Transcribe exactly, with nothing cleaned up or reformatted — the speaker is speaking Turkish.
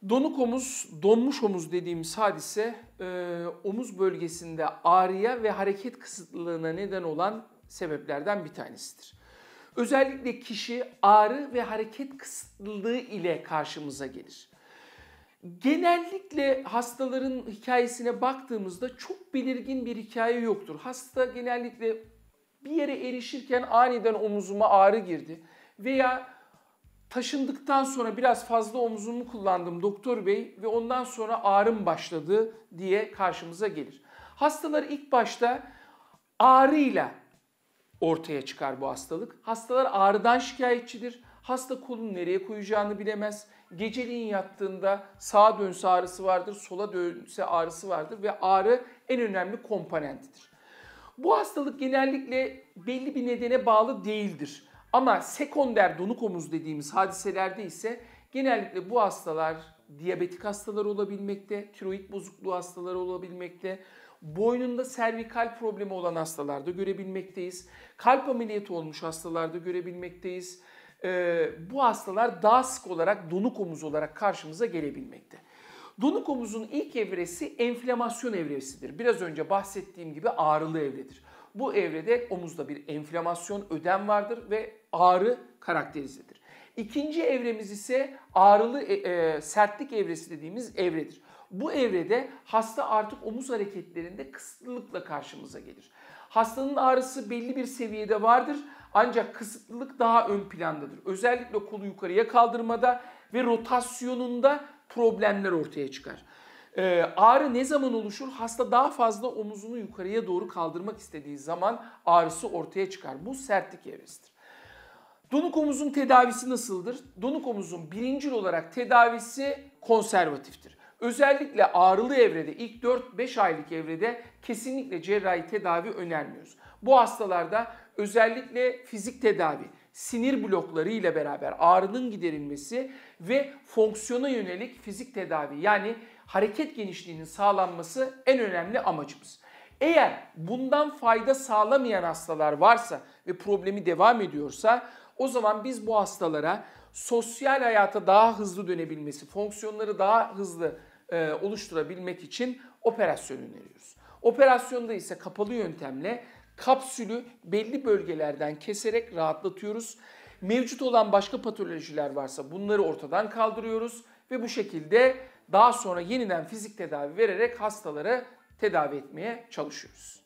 Donuk omuz, donmuş omuz dediğimiz hadise e, omuz bölgesinde ağrıya ve hareket kısıtlılığına neden olan sebeplerden bir tanesidir. Özellikle kişi ağrı ve hareket kısıtlılığı ile karşımıza gelir. Genellikle hastaların hikayesine baktığımızda çok belirgin bir hikaye yoktur. Hasta genellikle bir yere erişirken aniden omuzuma ağrı girdi veya taşındıktan sonra biraz fazla omuzumu kullandım doktor bey ve ondan sonra ağrım başladı diye karşımıza gelir. Hastalar ilk başta ağrıyla ortaya çıkar bu hastalık. Hastalar ağrıdan şikayetçidir. Hasta kolunu nereye koyacağını bilemez. Geceliğin yattığında sağa dönse ağrısı vardır, sola dönse ağrısı vardır ve ağrı en önemli komponentidir. Bu hastalık genellikle belli bir nedene bağlı değildir. Ama sekonder donuk omuz dediğimiz hadiselerde ise genellikle bu hastalar diyabetik hastalar olabilmekte, tiroid bozukluğu hastaları olabilmekte, boynunda servikal problemi olan hastalarda görebilmekteyiz. Kalp ameliyatı olmuş hastalarda görebilmekteyiz. Ee, bu hastalar daha sık olarak donuk omuz olarak karşımıza gelebilmekte. Donuk omuzun ilk evresi enflamasyon evresidir. Biraz önce bahsettiğim gibi ağrılı evredir. Bu evrede omuzda bir enflamasyon, ödem vardır ve ağrı karakterizedir. İkinci evremiz ise ağrılı e, e, sertlik evresi dediğimiz evredir. Bu evrede hasta artık omuz hareketlerinde kısıtlılıkla karşımıza gelir. Hastanın ağrısı belli bir seviyede vardır ancak kısıtlılık daha ön plandadır. Özellikle kolu yukarıya kaldırmada ve rotasyonunda problemler ortaya çıkar. Ee, ağrı ne zaman oluşur? Hasta daha fazla omuzunu yukarıya doğru kaldırmak istediği zaman ağrısı ortaya çıkar. Bu sertlik evresidir. Donuk omuzun tedavisi nasıldır? Donuk omuzun birincil olarak tedavisi konservatiftir. Özellikle ağrılı evrede, ilk dört beş aylık evrede kesinlikle cerrahi tedavi önermiyoruz. Bu hastalarda özellikle fizik tedavi, sinir blokları ile beraber ağrının giderilmesi ve fonksiyona yönelik fizik tedavi yani hareket genişliğinin sağlanması en önemli amacımız. Eğer bundan fayda sağlamayan hastalar varsa ve problemi devam ediyorsa o zaman biz bu hastalara sosyal hayata daha hızlı dönebilmesi, fonksiyonları daha hızlı e, oluşturabilmek için operasyon öneriyoruz. Operasyonda ise kapalı yöntemle kapsülü belli bölgelerden keserek rahatlatıyoruz. Mevcut olan başka patolojiler varsa bunları ortadan kaldırıyoruz ve bu şekilde daha sonra yeniden fizik tedavi vererek hastaları tedavi etmeye çalışıyoruz.